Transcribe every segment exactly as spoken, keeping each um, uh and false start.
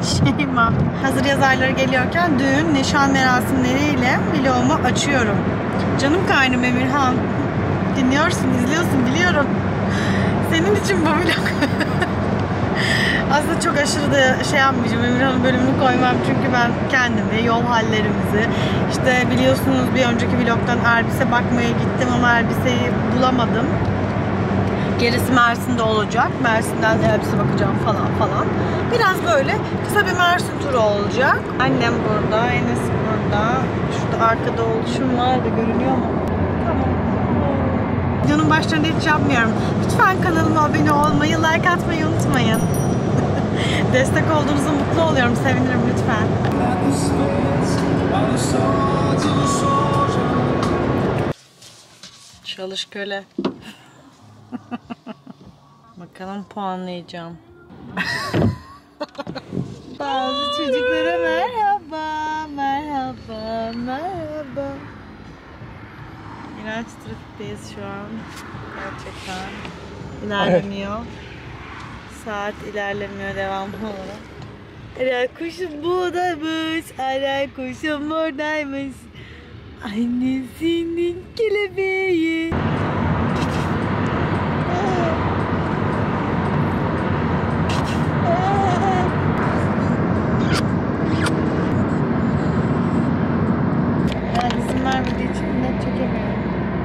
Şeyma. Hazır yaz ayları geliyorken düğün, nişan merasimleriyle vlogumu açıyorum. Canım kaynım Emirhan. Dinliyorsun, izliyorsun biliyorum. Senin için bu vlog. Aslında çok aşırı da şey yapmayacağım. Emirhan'ın bölümünü koymam çünkü ben kendimi, yol hallerimizi, işte biliyorsunuz bir önceki vlogdan elbise bakmaya gittim ama elbiseyi bulamadım. Gerisi Mersin'de olacak. Mersin'den elbise bakacağım falan falan. Biraz böyle kısa bir Mersin turu olacak. Annem burada, Enes burada. Şurada arkada oluşum var da görünüyor mu? Tamam. Videonun başlarında hiç yapmıyorum. Lütfen kanalıma abone olmayı, like atmayı unutmayın. Destek olduğunuzda mutlu oluyorum, sevinirim lütfen. Çalış köle. Bakalım puanlayacağım. Bazı çocuklara merhaba, merhaba, merhaba. İğrenç trafikteyiz şu an. Gerçekten. İlerlemiyor. Saat ilerlemiyor devamlı olarak. Ara kuşum buradaymış, ara kuşum oradaymış. Annesinin kelebeği. Yani izin vermediği için net çekemiyorum.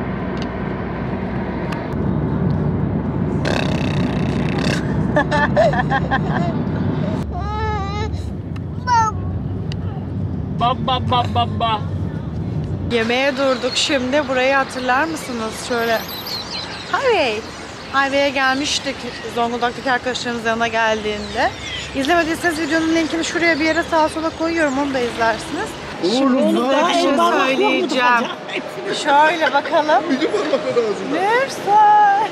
Baba baba baba. Yemeğe durduk şimdi. Burayı hatırlar mısınız? Şöyle Highway. Highway'e gelmiştik Zonguldak'taki arkadaşlarımız yanına geldiğinde. İzlemediyseniz videonun linkini şuraya bir yere sağa sola koyuyorum. Onu da izlersiniz. Şimdi size bir şey söyleyeceğim. Şöyle bakalım. Nursa.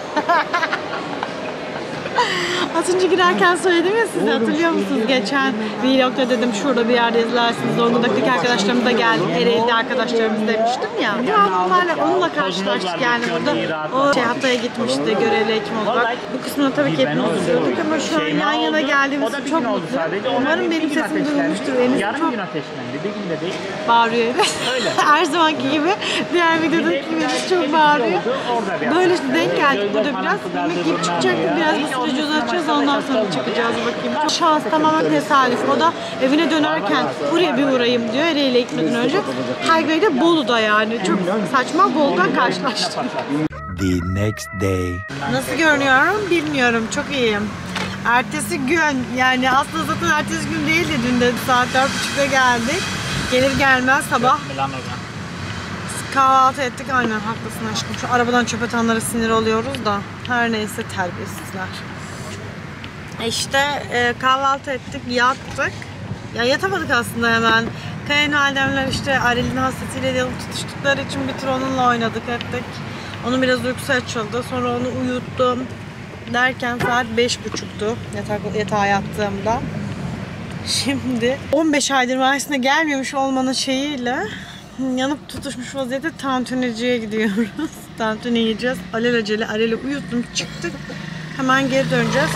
Az önce girerken söyledim ya size, hatırlıyor musunuz? Geçen vlogda dedim şurada bir yerde izlersiniz. Zonguldak'taki arkadaşlarımız da geldi. Ereğli arkadaşlarımız demiştim ya. Yani onlarla, onunla karşılaştık yani burada. O şey Hatay'a gitmişti görevli hekim olarak. Bu kısmını tabii ki hepimiz izliyorduk ama şu an yan yana geldiğimiz için çok mutluyum. Umarım benim sesim duyulmuştur. Enis çok bağırıyor. Her zamanki gibi diğer videodaki gibi Enis çok bağırıyor. Böyle işte denk geldik burada biraz. Yemek yiyip çıkacaktık, biraz bir süreci uzatacağız, ondan sonra çıkacağız bakayım. Çok şans, tamamen tesadüf. O da evine dönerken buraya bir uğrayayım diyor Ereğli'ye gitmeden önce. Highway'de Bolu'da yani. Çok saçma, Bolu'dan karşılaştım. The next day. Nasıl görünüyorum bilmiyorum, çok iyiyim. Ertesi gün, yani aslında zaten ertesi gün değildi, dün de saat dört buçukta geldik. Gelir gelmez sabah kahvaltı ettik. Aynen haklısın aşkım. Şu arabadan çöp atanlara sinir oluyoruz da. Her neyse terbiyesizler. İşte e, kahvaltı ettik, yattık. Ya yatamadık aslında hemen. Kayınvalidemler işte Aril'in hasretiyle yalıp tutuştukları için bir tur onunla oynadık ettik. Onun biraz uykusu açıldı. Sonra onu uyuttum. Derken saat beş buçuktu yatak, yatağa yattığımda. Şimdi on beş aydır Mersin'e gelmiyormuş olmanın şeyiyle yanıp tutuşmuş vaziyette tantuniciye gidiyoruz. Tantuni yiyeceğiz. Alelacele Arel'i uyuttum, çıktık. Hemen geri döneceğiz.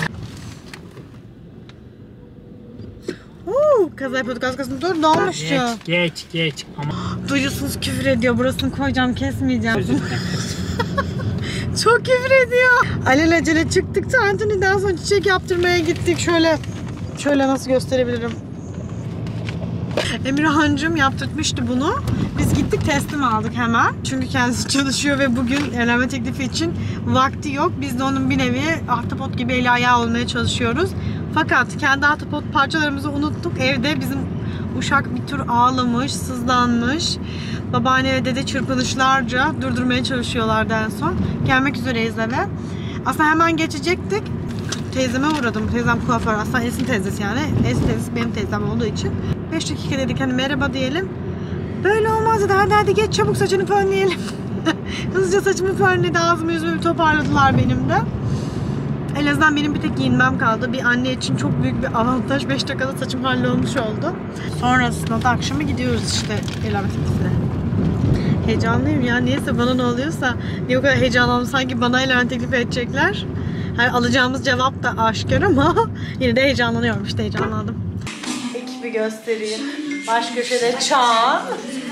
Uuu, kaza yapıyorduk az kalsın. Dur, ne olmuş Geç, ya? geç, geç. Ama... Duyuyorsunuz küfür ediyor. Burasını koyacağım, kesmeyeceğim. Çok küfür ediyor. Alelacele çıktık tantuniden sonra çiçek yaptırmaya gittik. Şöyle, şöyle nasıl gösterebilirim? Emirhan'cığım yaptırtmıştı bunu. Biz gittik teslim aldık hemen. Çünkü kendisi çalışıyor ve bugün evlenme teklifi için vakti yok. Biz de onun bir nevi ahtapot gibi eli ayağı olmaya çalışıyoruz. Fakat kendi ahtapot parçalarımızı unuttuk. Evde bizim uşak bir tür ağlamış, sızlanmış. Babaanne ve dede çırpınışlarca durdurmaya çalışıyorlardı en son. Gelmek üzereyiz eve. Aslında hemen geçecektik. Teyzeme uğradım. Teyzem kuaför. Aslında Esin teyzesi yani. Esin teyzesi benim teyzem olduğu için. beş dakika dedik hani merhaba diyelim. Böyle olmaz dedi. Hadi hadi geç çabuk saçını fönleyelim. Hızlıca saçımı fönledi. Ağzımı yüzümü toparladılar benim de. En azından benim bir tek giyinmem kaldı. Bir anne için çok büyük bir avantaj. beş dakikada saçım hallolmuş oldu. Sonrasında da akşama gidiyoruz işte evlenme teklifine. Heyecanlıyım ya. Niyeyse bana ne oluyorsa. Niye o kadar heyecanlandım? Sanki bana evlenme teklifi edecekler. Yani alacağımız cevap da aşikar ama yine de heyecanlanıyorum. İşte heyecanlandım. bir göstereyim. Baş köşede Çağan.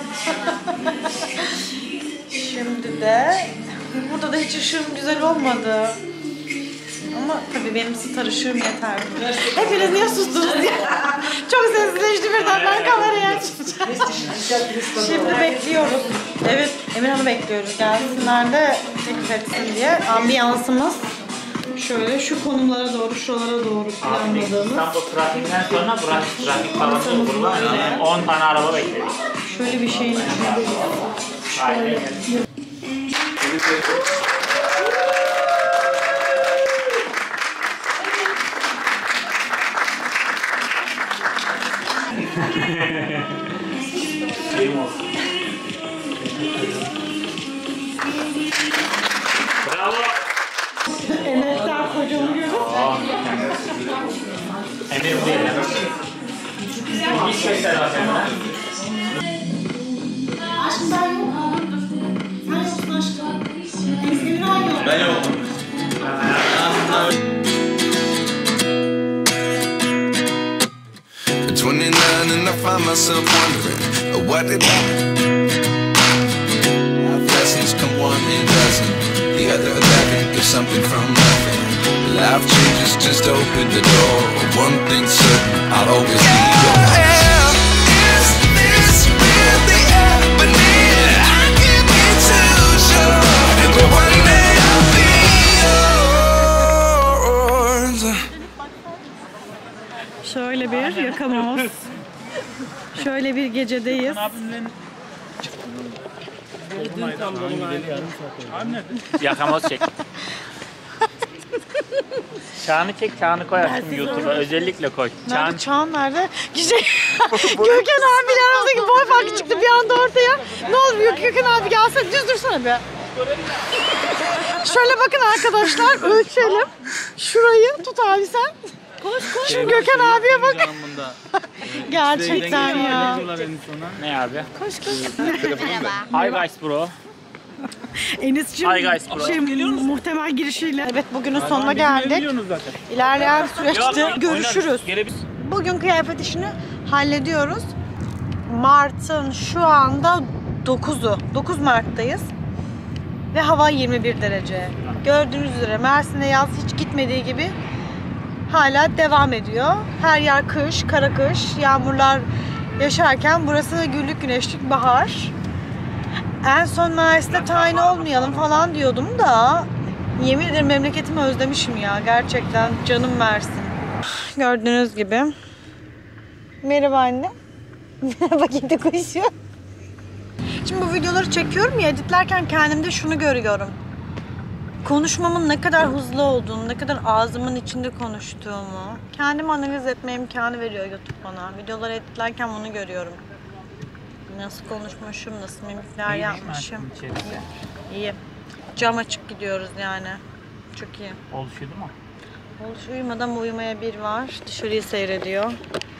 Şimdi de burada da hiç ışığım güzel olmadı. Ama tabii benim star ışığım yeter. Hepiniz niye sustunuz ya? Çok sessizleşti birden, ben kamerayı açacağım. Şimdi bekliyoruz. Evet, Emirhan'ı bekliyoruz. Gelsinler de teklif etsin diye. Ambiyansımız şöyle şu konumlara doğru, şuralara doğru planladığımız. İstanbul trafiğinden sonra burası trafik falan olur. on tane araba bekledik. Şöyle bir şeyin içindeyiz. Şöyle. Şeyim olsun. Bravo. Enes'ten kocamı görüp. Eminim değil mi? Hiç göster bakayım. Aşkım ben yokum. Sen yoksun aşkım. Enes'in yok. Ben yokum. twenty-nine and I find myself wondering what did happen. Blessings come one in dozen, the other eleven get something from nothing. Life changes, just open the door. One thing's certain, I'll always be yours. Is this really happening? I can't be too sure, but one day I'll be yours. Şöyle bir yakamoz. Şöyle bir gecedeyiz. Yakamoz çek. Çağını çek, Çağını koy aşkım YouTube'a. Özellikle koy. Çağın... Nerede? Çağan nerede? Şey, Gökhan abiyle aramızdaki boy farkı çıktı bir anda ortaya. Ne olur Gökhan abi gelsene, düz dursana be. Şöyle bakın arkadaşlar, ölçelim. Şurayı tut abi sen. Koş koş. Şimdi Gökhan abiye bakın. Gerçekten ya. Ne abi? Koş koş. Hi guys bro. Enes'cim Hi guys bro. şey, muhtemel girişiyle. Evet, bugünün sonuna geldik. İlerleyen süreçte görüşürüz. Bugün kıyafet işini hallediyoruz. Mart'ın şu anda dokuzu. dokuz Mart'tayız. Ve hava yirmi bir derece. Gördüğünüz üzere Mersin'e yaz hiç gitmediği gibi hala devam ediyor. Her yer kış, kara kış, yağmurlar yaşarken burası güllük güneşlik bahar. En son Mersin'de tayin olmayalım falan diyordum da yemin ederim memleketimi özlemişim ya, gerçekten canım Mersin. Gördüğünüz gibi. Merhaba anne. Merhaba kedi kuşu. Şimdi bu videoları çekiyorum ya, editlerken kendimde şunu görüyorum. Konuşmamın ne kadar hızlı olduğunu, ne kadar ağzımın içinde konuştuğumu kendimi analiz etme imkanı veriyor YouTube bana. Videoları editlerken bunu görüyorum. Nasıl konuşmuşum, nasıl mimikler yapmışım. İyi. Cam açık gidiyoruz yani. Çok iyi. Oluşuyordu mu? Oluş uyumadan uyumaya bir var. Dışarıyı seyrediyor.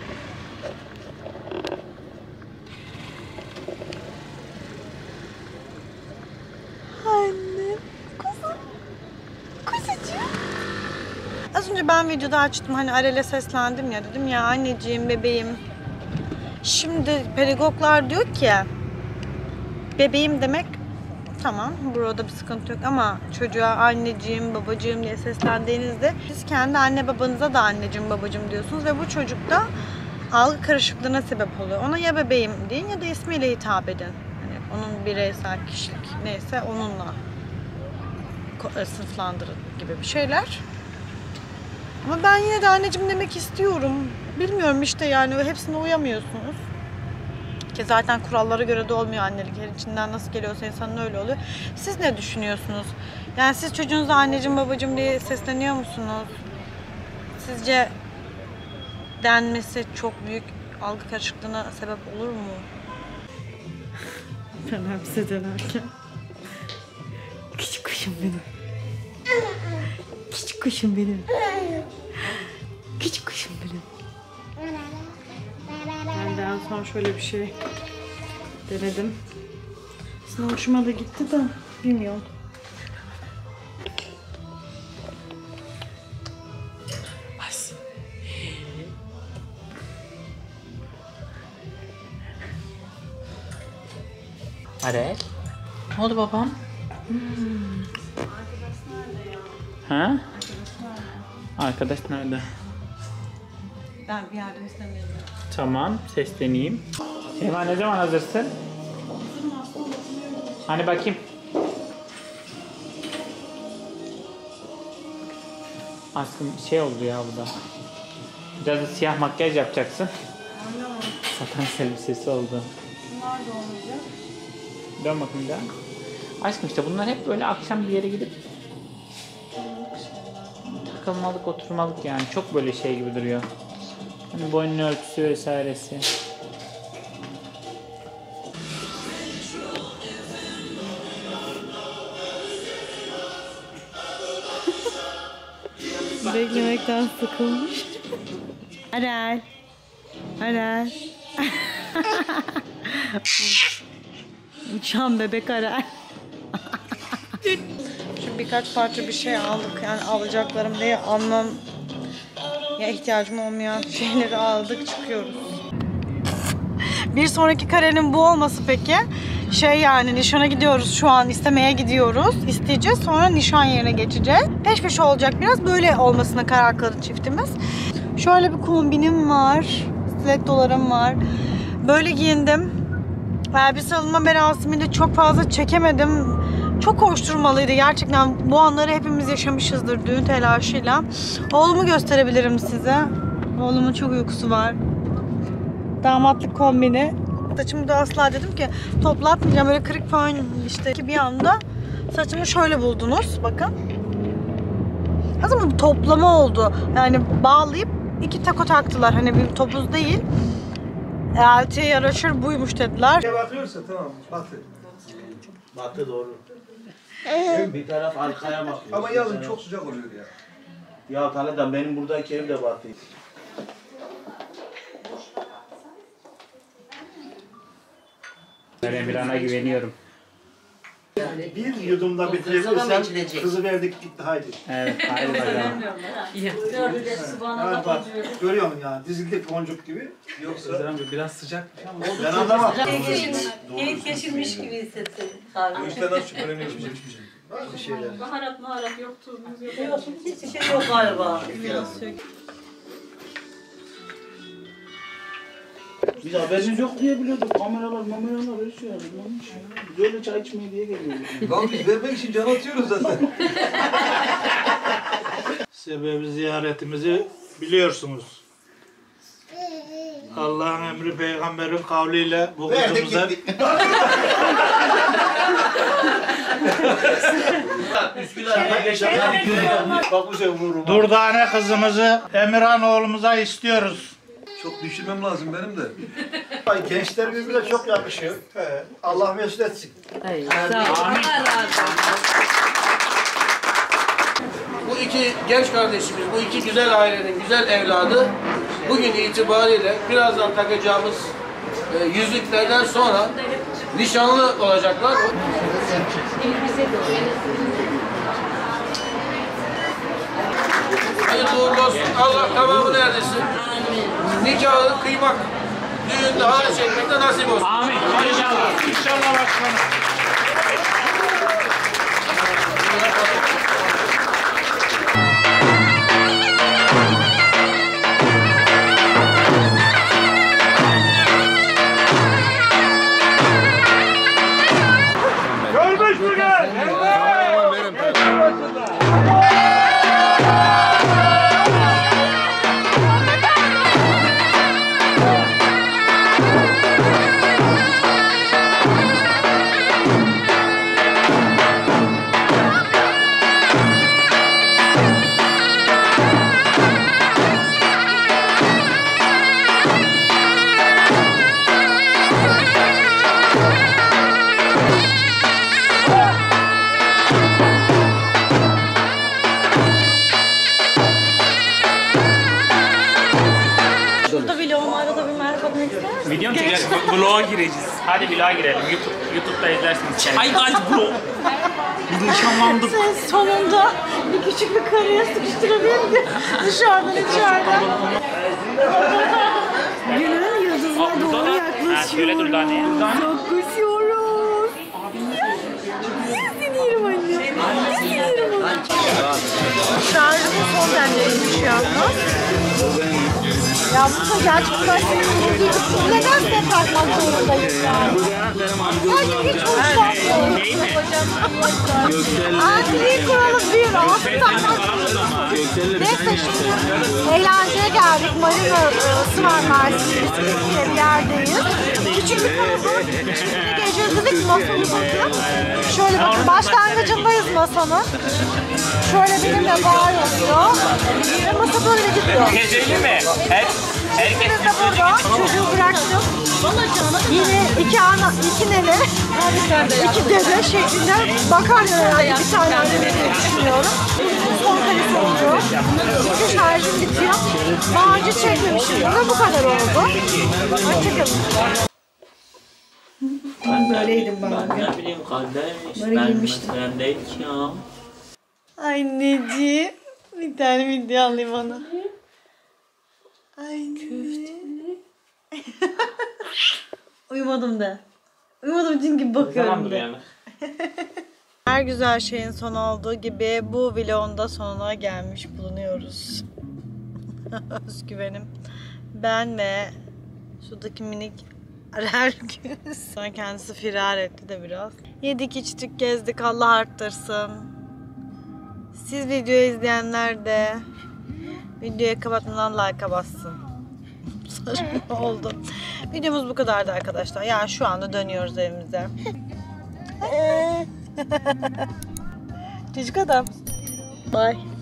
Anne. Kuzum. Kuzucuğum. Az önce ben videoda açtım. Hani Arel'e seslendim ya. Dedim ya anneciğim, bebeğim. Şimdi pedagoglar diyor ki bebeğim demek tamam, burada bir sıkıntı yok ama çocuğa anneciğim, babacığım diye seslendiğinizde siz kendi anne babanıza da anneciğim, babacığım diyorsunuz ve bu çocukta algı karışıklığına sebep oluyor. Ona ya bebeğim deyin ya da ismiyle hitap edin. Yani onun bireysel kişilik neyse onunla sınıflandırın gibi bir şeyler. Ama ben yine de anneciğim demek istiyorum. Bilmiyorum işte, yani hepsine uyamıyorsunuz. Ki zaten kurallara göre de olmuyor annelik. Her içinden nasıl geliyorsa insanın öyle oluyor. Siz ne düşünüyorsunuz? Yani siz çocuğunuza anneciğim, babacığım diye sesleniyor musunuz? Sizce denmesi çok büyük algı karışıklığına sebep olur mu? Ben hapse dönerken. Küçük kuşum benim. Küçük kuşum benim. Küçük kuşum benim. Ben de en son şöyle bir şey denedim. Aslında hoşuma da gitti de bilmiyorum. Hadi. Ne oldu babam? Hmm. Ha? Arkadaş nerede? Ben bir yardım istemiyorum. Tamam, sesleneyim. Eva ne zaman hazırsın? Hani bakayım. Aslında şey oldu ya bu da. Biraz da siyah makyaj yapacaksın. Anlamadım. Satans elbisesi oldu. Bunlar da olmayacak. Dön bakayım bir daha. Aşkım işte bunlar hep böyle akşam bir yere gidip takılmalık, oturmalık yani. Çok böyle şey gibi duruyor. Hani boynun ölçüsü vesairesi. Beklemekten sıkılmış. Arel. Arel. Uçan bebek Arel. Şimdi birkaç parça bir şey aldık. Yani alacaklarım diye anlam ya ihtiyacım olmayan şeyleri aldık, çıkıyoruz. Bir sonraki karenin bu olması peki? Şey yani nişana gidiyoruz şu an, istemeye gidiyoruz. İsteyeceğiz, sonra nişan yerine geçeceğiz. Peş peşe olacak biraz, böyle olmasına karar kıldı çiftimiz. Şöyle bir kombinim var. Stilettolarım var. Böyle giyindim. Elbise alınma merasiminde çok fazla çekemedim. Çok koşturmalıydı gerçekten. Bu anları hepimiz yaşamışızdır düğün telaşıyla. Oğlumu gösterebilirim size. Oğlumun çok uykusu var. Damatlık kombini. Saçımı da asla dedim ki toplatmayacağım, böyle kırık falan işte ki bir anda saçımı şöyle buldunuz bakın. Aslında bu toplama oldu. Yani bağlayıp iki tako taktılar. Hani bir topuz değil. Eltiye yaraşır buymuş dediler. Bakıyorsa tamam, batı. Batı doğru. Bir taraf arkaya bakıyor. Ama yazın çok sıcak oluyor ya. Ya Talha benim buradaki ev de batı. Ben Emirhan'a güveniyorum. Bir yudumda bitirebilirsen kızı verdik gitti haydi. Evet, haydi bakalım. Yani bak görüyor musun ya dizildik boncuk gibi. Yoksa Biraz sıcak ama ben anlamam. Yeni kesilmiş gibi hissettim. Bu işte nasıl şüpheleniyorsun hiçbir şey. Bir şeyler. Baharat maharat yok, tuzumuz yok. Yok, hiçbir şey yok galiba. Biz haberimiz yok diye biliyorduk. Kameralar, kameralar her şey yazılmış. Böyle çay içmeye diye geliyoruz. Lan biz vermek için can atıyoruz zaten. Sebebi ziyaretimizi biliyorsunuz. Allah'ın emri peygamberin kavliyle bu kızımıza... Durdane kızımızı Emirhan oğlumuza istiyoruz. Çok düşünmem lazım benim de. Gençler birbirine çok yakışıyor. He. Allah mesut etsin. Bu iki genç kardeşimiz, bu iki güzel ailenin güzel evladı bugün itibariyle birazdan takacağımız e, yüzüklerden sonra nişanlı olacaklar. Hayırlı uğurlu olsun. Allah tamamını erdirsin. Nikahı kıymak, düğünde halay çekmek de nasip olsun. Amin. İnşallah. İnşallah başkanım. Görmüş mü gel? Video mu çekeceğiz? Vlog'a gireceğiz. Hadi vlog'a girelim. YouTube, YouTube'da izlersiniz. Ay guys bro. Biz nişanlandık. Sen sonunda bir küçük bir kareye sıkıştırabildim. Dışarıdan içeriden. Günün yıldızına doğru yaklaşıyoruz. Şöyle dur daha ne? Yaklaşıyoruz. Seni yerim anne. Seni yerim anne. Şarjımın son demleriymiş yalnız. Ya bu da gerçekten seni neden set takmak zorundayız yani? Sanki hiç hoşlanmıyorum. Antiliği kuralım bir, altı takmak zorundayız. Neyse şimdi eğlenceye geldik. Marina ısı var Mersin'de bir yerdeyiz. Küçük bir kalabalık. Şimdi geceledik masamızı. Şöyle bakın başlangıcındayız masanın. Şöyle benimle bağır oluyor. Ve masa böyle gidiyor. Geceli mi? Her, herkes İkimiz de burada. Çocuğu bıraktım. Yine iki ana, iki nene, iki dede şeklinde bakarlar herhalde bir tane anneme diye düşünüyorum. Son kalesi oluyor. Çünkü şarjım bitiyor. Daha önce çekmemişim ve bu kadar oldu. Hoşçakalın. Böyleydim ben bugün. ne bileyim kardeş. Böyle Ben giymiştim. mesela değişiyorum. Anneciğim. Bir tane video alayım ona. Anne. Uyumadım da. Uyumadım çünkü bakıyorum Tamamdır da. yani. Her güzel şeyin sonu olduğu gibi bu vlogun da sonuna gelmiş bulunuyoruz. Özgüvenim. Ben ve şuradaki minik Ergüz. Sonra kendisi firar etti de biraz. Yedik içtik gezdik, Allah arttırsın. Siz videoyu izleyenler de videoyu kapatmadan like'a bassın. Saçma oldu. Videomuz bu kadardı arkadaşlar. Yani şu anda dönüyoruz evimize. Çocuk adam. Bye.